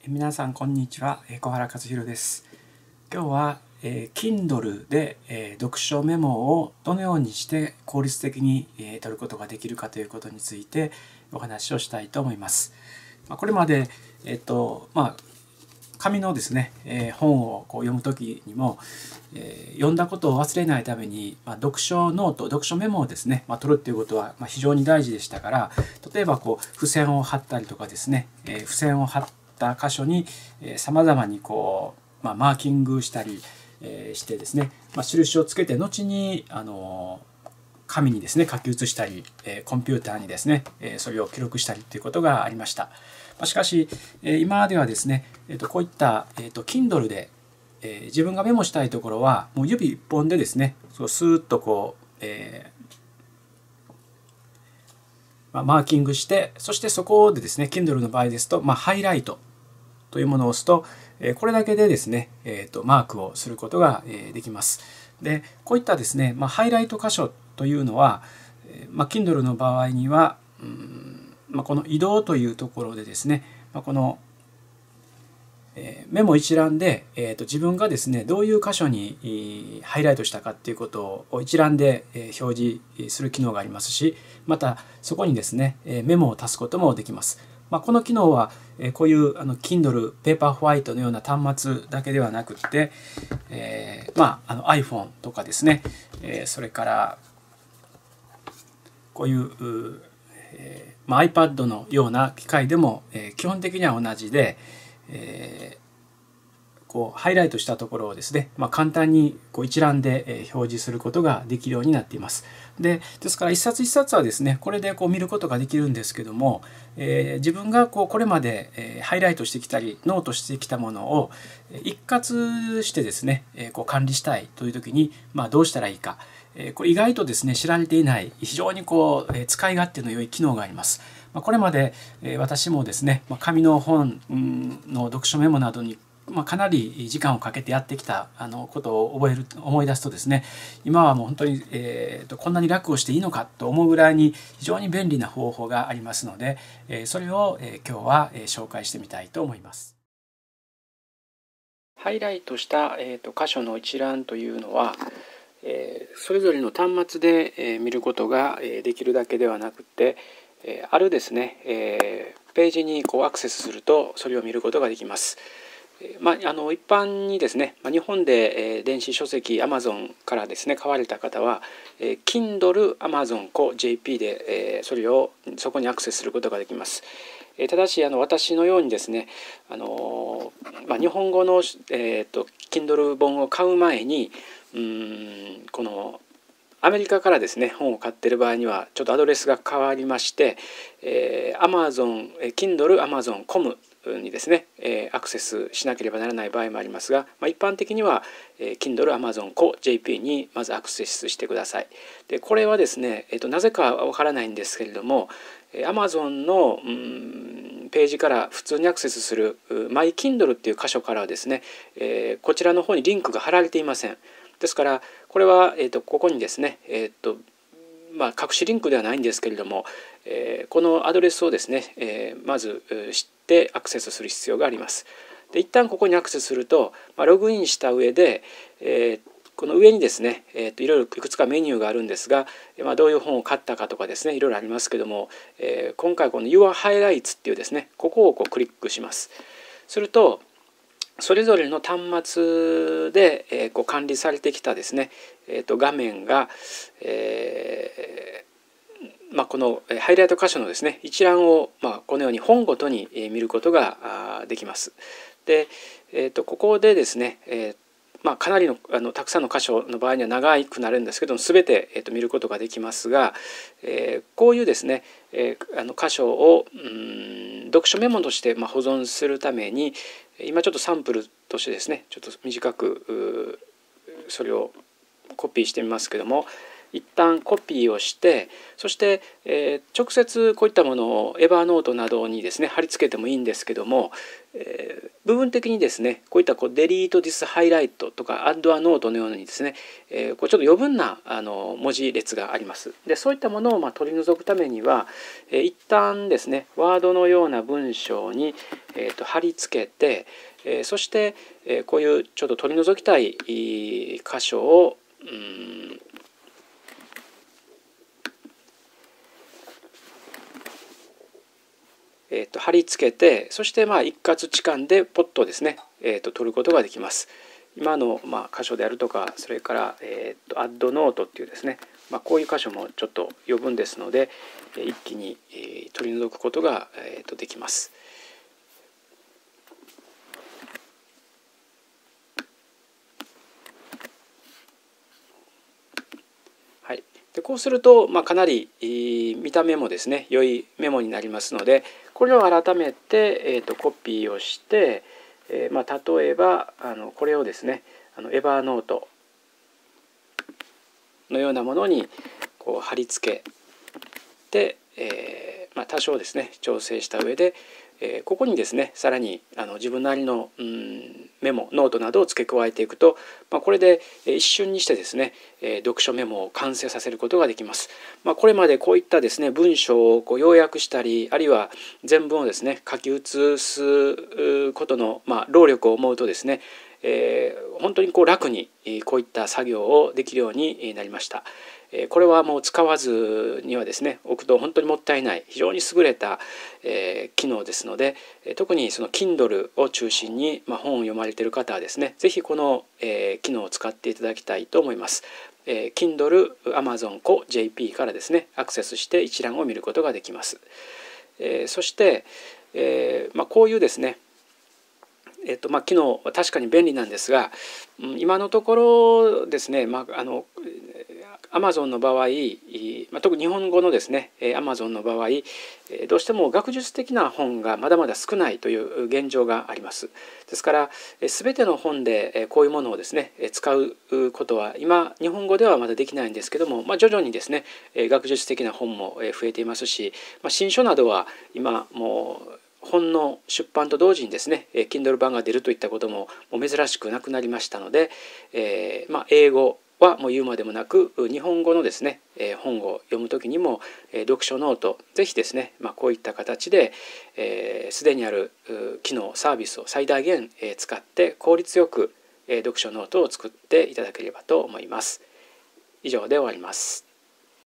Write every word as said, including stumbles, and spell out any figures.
皆さんこんにちは、小原克弘です。今日は、えー、Kindle で、えー、読書メモをどのようにして効率的に、えー、取ることができるかということについてお話をしたいと思います。まあ、これまで、えっとまあ、紙のですね、えー、本をこう読むときにも、えー、読んだことを忘れないために、まあ、読書ノート、読書メモをですね、まあ、取るっていうことはまあ非常に大事でしたから、例えばこう付箋を貼ったりとかですね、えー、付箋を貼った箇所にさまざまにこう、まあ、マーキングしたりしてですね、まあ、印をつけて後にあの紙にですね書き写したりコンピューターにですねそれを記録したりということがありました。しかし今ではですねこういった Kindle で自分がメモしたいところはもう指一本でですねそうスーッとこう、えーマーキングして、そしてそこでですね Kindle の場合ですと、まあ、ハイライトというものを押すとこれだけでですね、えー、とマークをすることができます。でこういったですね、まあ、ハイライト箇所というのは、まあ、Kindle の場合にはうん、まあ、この移動というところでですね、まあ、このメモ一覧で、えー、と自分がですねどういう箇所にハイライトしたかっていうことを一覧で表示する機能がありますし、またそこにですねメモを足すこともできます。まあ、この機能はこういうあの Kindle ペーパーホワイトのような端末だけではなくて、えー、まああの iPhone とかですね、えー、それからこういう、えーまあ、iPad のような機械でも、えー、基本的には同じで、えーこうハイライトしたところをですね、まあ、簡単にこう一覧で表示することができるようになっています。で、ですから一冊一冊はですねこれでこう見ることができるんですけども、えー、自分がこうこれまで、えー、ハイライトしてきたりノートしてきたものを一括してですね、えー、こう管理したいという時に、まあ、どうしたらいいか、えー、これ意外とですね知られていない非常にこう使い勝手の良い機能があります。これまで私もですね紙の本の読書メモなどにまあ、かなり時間をかけてやってきたあのことを覚える思い出すとですね今はもう本当に、えー、とこんなに楽をしていいのかと思うぐらいに非常に便利な方法がありますので、えー、それを、えー、今日は、えー、紹介してみたいと思います。ハイライトした、えー、と箇所の一覧というのは、えー、それぞれの端末で、えー、見ることができるだけではなくて、えー、あるですね、えー、ページにこうアクセスするとそれを見ることができます。まあ、あの一般にですね日本で電子書籍 Amazon からですね買われた方は Kindle Amazon Co ジェーピー でそれをそこにアクセスすることができます。ただしあの私のようにですねあの、まあ、日本語の、えー、と Kindle 本を買う前にうんこのアメリカからですね本を買っている場合にはちょっとアドレスが変わりまして、えー、Amazon Kindle Amazon コムにですねアクセスしなければならない場合もありますが、まあ、一般的には Kindle Amazon Co ジェーピー にまずアクセスしてください。でこれはですね、えっと、なぜかわからないんですけれども Amazon のうんページから普通にアクセスする My Kindle っていう箇所からはですね、えー、こちらの方にリンクが貼られていません。ですからこれは、えー、とここにですね、えーとまあ、隠しリンクではないんですけれども、えー、このアドレスをですね、えー、まず知ってアクセスする必要があります。で一旦ここにアクセスすると、まあ、ログインした上で、えー、この上にですね、えー、といろいろいくつかメニューがあるんですが、まあ、どういう本を買ったかとかですねいろいろありますけども、えー、今回この Your Highlights っていうですねここをこうクリックします。するとそれぞれの端末で、えー、こう管理されてきたですね、えー、と画面が、えーまあ、このハイライト箇所のですね一覧を、まあ、このように本ごとに見ることができます。で、えー、とここでですね、えーまあ、かなりのあのたくさんの箇所の場合には長くなるんですけども全て、えー、と見ることができますが、えー、こういうですね、えー、あの箇所をうん読書メモとして、まあ、保存するために今ちょっとサンプルとしてですねちょっと短くそれをコピーしてみますけども、 一旦コピーをして、そして、えー、直接こういったものをエヴァーノートなどにですね貼り付けてもいいんですけども、えー、部分的にですねこういったこうデリートディスハイライトとかアッドアノートのようにですね、えー、こうちょっと余分なあの文字列があります。でそういったものをまあ取り除くためには、えー、一旦ですねワードのような文章に、えー、と貼り付けて、えー、そして、えー、こういうちょっと取り除きたい箇所をうんえー、と貼り付けて、そしてまあ一括置換でポッとですね、えー、と取ることができます。今のまあ箇所であるとか、それから、えー、とアッドノートっていうですね、まあ、こういう箇所もちょっと余分ですので、一気に取り除くことが、えー、とできます。はい、でこうすると、まあ、かなり見た目もですね良いメモになりますので、これを改めて、えー、とコピーをして、えーまあ、例えばあのこれをですねあのエヴァーノートのようなものにこう貼り付けて、えーまあ、多少ですね調整した上で、えー、ここにですねさらにあの自分なりの、うん、メモノートなどを付け加えていくと、まあ、これで一瞬にしてですね、えー、読書メモを完成させることができます。まあ、これまでこういったですね文章をこう要約したり、あるいは全文をですね書き写すことの、まあ、労力を思うとですね、えー、本当にこう楽にこういった作業をできるようになりました。これはもう使わずにはですね置くと本当にもったいない非常に優れた、えー、機能ですので、特にその Kindle を中心に、まあ、本を読まれている方はですね是非この、えー、機能を使っていただきたいと思います。えー、Kindle Amazon コ ジェーピー からですねアクセスして一覧を見ることができます。えー、そして、えーまあ、こういうですねえっとまあ、機能は確かに便利なんですが、今のところですね、まあ、あの Amazon の場合、まあ、特に日本語のですね Amazon の場合、どうしても学術的な本がまだまだ少ないという現状があります。ですから全ての本でこういうものをですね使うことは今日本語ではまだできないんですけども、まあ、徐々にですね学術的な本も増えていますし、まあ、新書などは今もう本の出版と同時にですね Kindle 版が出るといったことももう珍しくなくなりましたので、えーまあ、英語はもう言うまでもなく日本語のですね本を読む時にも読書ノートぜひですね、まあ、こういった形ですで、えー、にある機能サービスを最大限使って効率よく読書ノートを作っていただければと思います。以上で終わります。